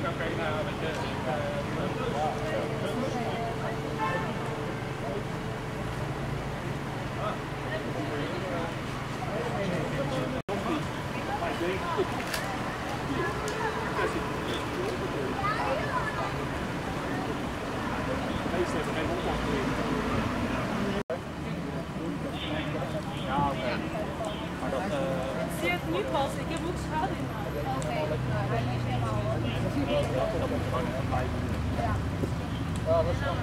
Ja, oké. Maar dat... Zie het nu pas, ik heb ook schade in mijn hand. Oké, nou, dat is helemaal hoor. Dat moet gewoon van mij doen. Ja. Ja, dat is dan.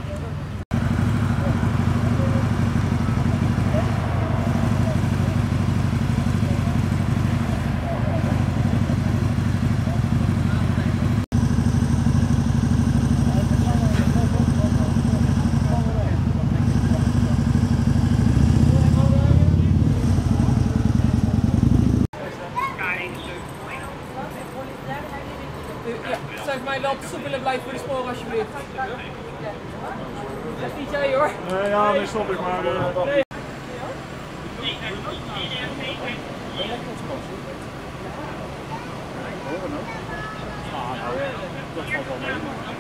Ja, zeg mij dat soep willen blijven voor de sporen alsjeblieft. Dat is niet jij hoor. Nee, ja, nee, snap ik, maar... Nee. Dat valt wel mee.